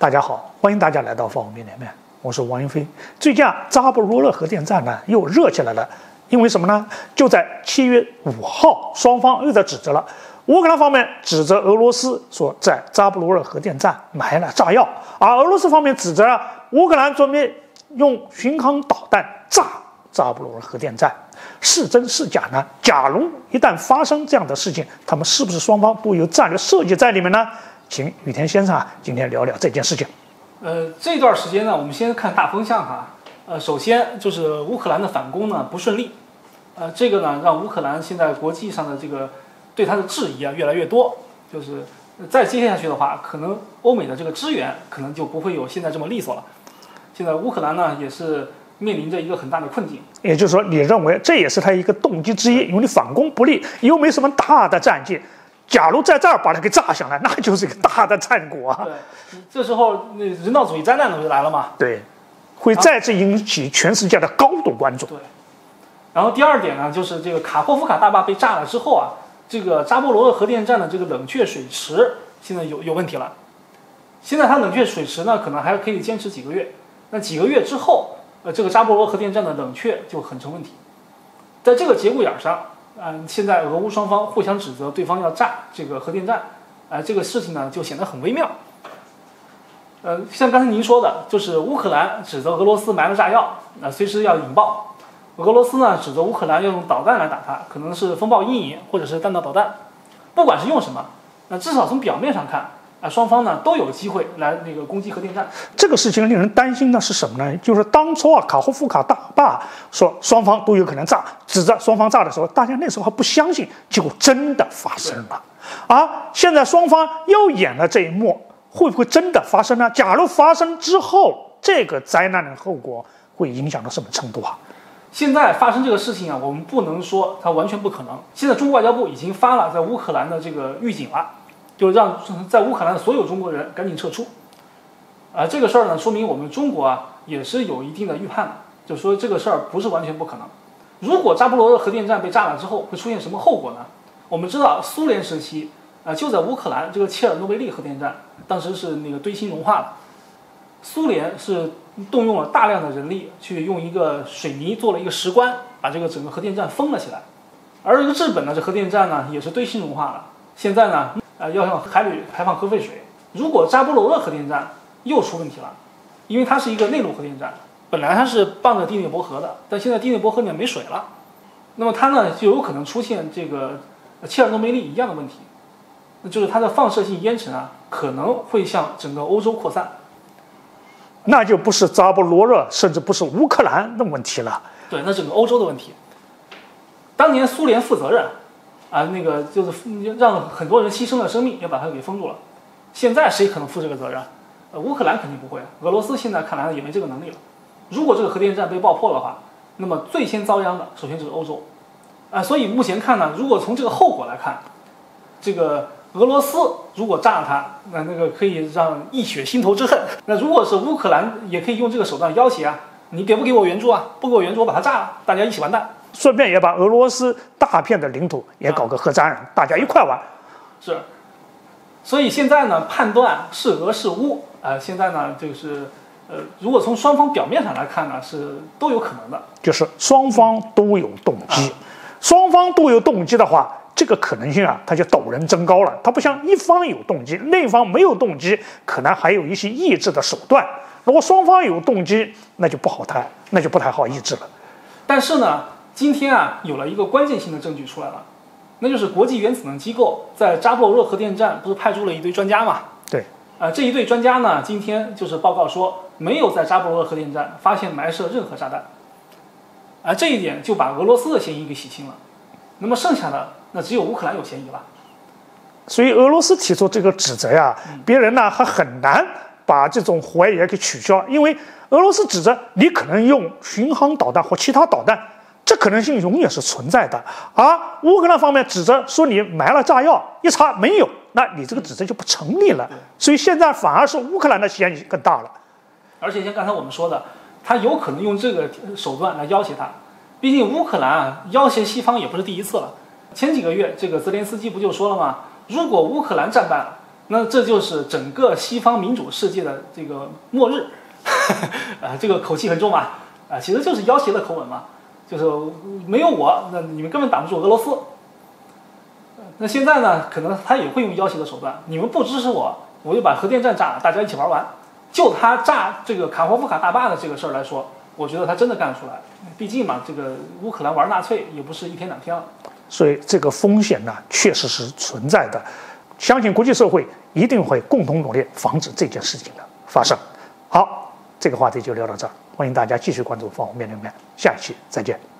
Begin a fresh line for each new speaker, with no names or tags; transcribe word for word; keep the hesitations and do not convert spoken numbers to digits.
大家好，欢迎大家来到方面连麦，我是王云飞。最近啊，扎波罗热核电站呢又热起来了，因为什么呢？就在七月五号，双方又在指责了。乌克兰方面指责俄罗斯说在扎波罗热核电站埋了炸药，而俄罗斯方面指责了乌克兰准备用巡航导弹炸扎波罗热核电站。是真是假呢？假如一旦发生这样的事情，他们是不是双方都有战略设计在里面呢？请羽田先生啊，今天聊聊这件事情。
呃，这段时间呢，我们先看大风向哈。呃，首先就是乌克兰的反攻呢不顺利，呃，这个呢让乌克兰现在国际上的这个对它的质疑啊越来越多。就是再接下去的话，可能欧美的这个支援可能就不会有现在这么利索了。现在乌克兰呢也是面临着一个很大的困境。
也就是说，你认为这也是他一个动机之一，因为你反攻不利，又没什么大的战绩。假如在这儿把它给炸响了，那就是一个大的战果啊！
对，这时候那人道主义灾难都就来了嘛。
对，会再次引起全世界的高度关注。
对。然后第二点呢，就是这个卡霍夫卡大坝被炸了之后啊，这个扎波罗热核电站的这个冷却水池现在有有问题了。现在它冷却水池呢，可能还可以坚持几个月。那几个月之后，呃，这个扎波罗热核电站的冷却就很成问题。在这个节骨眼上。嗯，现在俄乌双方互相指责对方要炸这个核电站，呃，这个事情呢就显得很微妙。呃，像刚才您说的，就是乌克兰指责俄罗斯埋了炸药，那、呃、随时要引爆；俄罗斯呢指责乌克兰要用导弹来打它，可能是风暴阴影或者是弹道导弹。不管是用什么，那至少从表面上看，啊、呃，双方呢都有机会来那个攻击核电站。
这个事情令人担心的是什么呢？就是当初啊，卡霍夫卡大坝说双方都有可能炸，指着双方炸的时候，大家那时候还不相信，结果真的发生了。而现在双方又演了这一幕，会不会真的发生呢？假如发生之后，这个灾难的后果会影响到什么程度啊？
现在发生这个事情啊，我们不能说它完全不可能。现在中国外交部已经发了在乌克兰的这个预警了，就让在乌克兰的所有中国人赶紧撤出。啊、呃，这个事儿呢，说明我们中国啊也是有一定的预判的，就说这个事儿不是完全不可能。如果扎波罗热核电站被炸了之后，会出现什么后果呢？我们知道苏联时期啊、呃，就在乌克兰这个切尔诺贝利核电站，当时是那个堆芯融化了，苏联是动用了大量的人力去用一个水泥做了一个石棺，把这个整个核电站封了起来。而这个日本呢，这核电站呢也是堆芯融化了，现在呢呃要向海里排放核废水。如果扎波罗热核电站又出问题了，因为它是一个内陆核电站，本来它是傍着第聂伯河的，但现在第聂伯河里面没水了，那么它呢就有可能出现这个切尔诺贝利一样的问题，那就是它的放射性烟尘啊可能会向整个欧洲扩散，
那就不是扎波罗热，甚至不是乌克兰的问题了。
对，那整个欧洲的问题。当年苏联负责任啊，那个就是让很多人牺牲了生命，也把它给封住了。现在谁可能负这个责任？呃，乌克兰肯定不会，俄罗斯现在看来也没这个能力了。如果这个核电站被爆破的话，那么最先遭殃的首先就是欧洲，啊、呃，所以目前看呢，如果从这个后果来看，这个俄罗斯如果炸了它，那那个可以让一血心头之恨。那如果是乌克兰，也可以用这个手段要挟啊，你给不给我援助啊？不给我援助，我把它炸了，大家一起完蛋。
顺便也把俄罗斯大片的领土也搞个核战，啊、大家一块玩。
是。所以现在呢，判断是俄是乌，呃，现在呢就是，呃，如果从双方表面上来看呢，是都有可能的，
就是双方都有动机，啊、双方都有动机的话，这个可能性啊，它就陡然增高了。它不像一方有动机，另一方没有动机，可能还有一些抑制的手段。如果双方有动机，那就不好谈，那就不太好抑制了。
但是呢，今天啊，有了一个关键性的证据出来了。那就是国际原子能机构在扎波罗热核电站不是派出了一堆专家嘛？
对，
啊、呃，这一队专家呢，今天就是报告说没有在扎波罗热核电站发现埋设任何炸弹，啊、呃，这一点就把俄罗斯的嫌疑给洗清了。那么剩下的那只有乌克兰有嫌疑了。
所以俄罗斯提出这个指责呀，别人呢还很难把这种怀疑给取消，因为俄罗斯指责你可能用巡航导弹或其他导弹。这可能性永远是存在的，而乌克兰方面指责说你埋了炸药，一查没有，那你这个指责就不成立了。所以现在反而是乌克兰的嫌疑更大了。
而且像刚才我们说的，他有可能用这个手段来要挟他。毕竟乌克兰啊，要挟西方也不是第一次了。前几个月，这个泽连斯基不就说了吗？如果乌克兰战败了， 那这就是整个西方民主世界的这个末日，啊，这个口气很重嘛，啊，其实就是要挟的口吻嘛，就是没有我，那你们根本挡不住俄罗斯。那现在呢，可能他也会用要挟的手段，你们不支持我，我就把核电站炸了，大家一起玩完。就他炸这个卡霍夫卡大坝的这个事儿来说，我觉得他真的干得出来。毕竟嘛，这个乌克兰玩纳粹也不是一天两天了。
所以这个风险呢，确实是存在的。相信国际社会一定会共同努力，防止这件事情的发生。好，这个话题就聊到这儿，欢迎大家继续关注方方面面面，下一期再见。